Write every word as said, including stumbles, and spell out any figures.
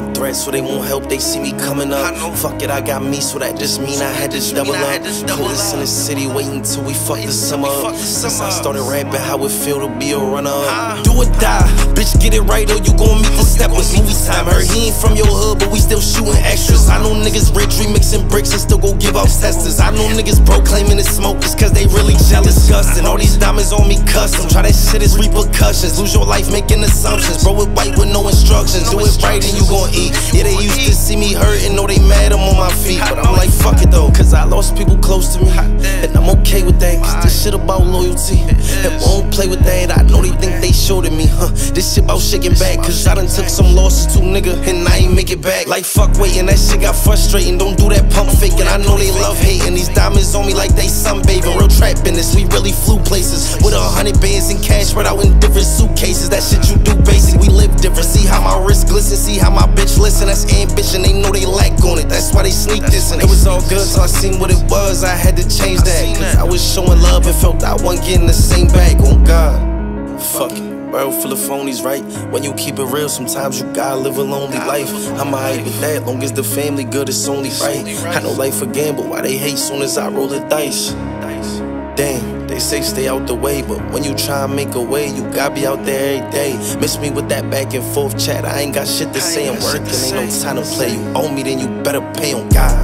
of threats, so they won't help, they see me coming up. Fuck it, I got me, so that just mean I had to double up. Coolest in the city, waiting till we fuck the summer up. Since I started rapping, how it feel to be a runner up. Do or die, bitch, get it right or you gon' meet the steppers. Movie time, heard he ain't from your hood, but we still shooting extras. I know niggas rich, remixing bricks and still go give out testers. I know niggas broke claiming it's smokers cause they really jealous. Disgusting, all these diamonds on me custom. Try that shit, is repercussions. Lose your life making assumptions. Bro, it white with no instructions. Do it right and you gon' eat. Yeah, they used to see me hurting, know they mad I'm on my feet. But I'm like, fuck it though, cause I lost people close to me, and I'm okay with that, cause this shit about loyalty. And won't play with that, I know they think they showed me, huh? This shit about shaking back, cause I done took some losses too, nigga, and I ain't make it back. Like fuck waiting, that shit got frustrating. Don't do that pump faking, I know they love hating. These diamonds on me like they sunbathing. Real trap business, we really flew places with a hundred bands in cash spread out in different suitcases. That shit you do basic, we live different. See how my wrist glisten, see how my bitch listen. That's ambition, they know they lack on it, that's why they sneak this. And it was all good till I seen what it was, I had to change that, cause I was showing love and felt I wasn't getting the same back. On God, fuck it. World full of phonies, right? When you keep it real, sometimes you gotta live a lonely life. I'm alright with that, long as the family good, it's only right. I know life a gamble, why they hate soon as I roll the dice? Damn, they say stay out the way, but when you try and make a way, you gotta be out there every day. Miss me with that back and forth chat, I ain't got shit to say. I'm working, ain't no time to play. You owe me, then you better pay. On God.